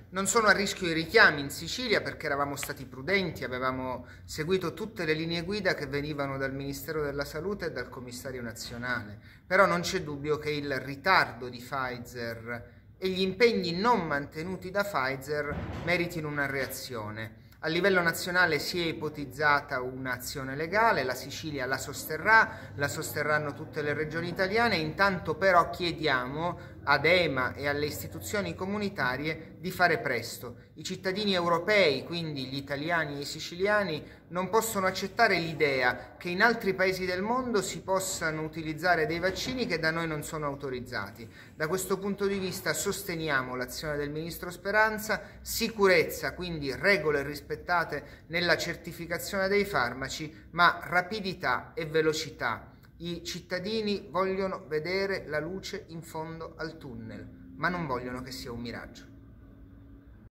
Non sono a rischio i richiami in Sicilia perché eravamo stati prudenti, avevamo seguito tutte le linee guida che venivano dal Ministero della Salute e dal Commissario nazionale. Però non c'è dubbio che il ritardo di Pfizer e gli impegni non mantenuti da Pfizer meritino una reazione. A livello nazionale si è ipotizzata un'azione legale, la Sicilia la sosterranno tutte le regioni italiane, intanto però chiediamo ad EMA e alle istituzioni comunitarie di fare presto. I cittadini europei, quindi gli italiani e i siciliani, non possono accettare l'idea che in altri paesi del mondo si possano utilizzare dei vaccini che da noi non sono autorizzati. Da questo punto di vista sosteniamo l'azione del Ministro Speranza, sicurezza, quindi regole rispettate nella certificazione dei farmaci, ma rapidità e velocità. I cittadini vogliono vedere la luce in fondo al tunnel, ma non vogliono che sia un miraggio.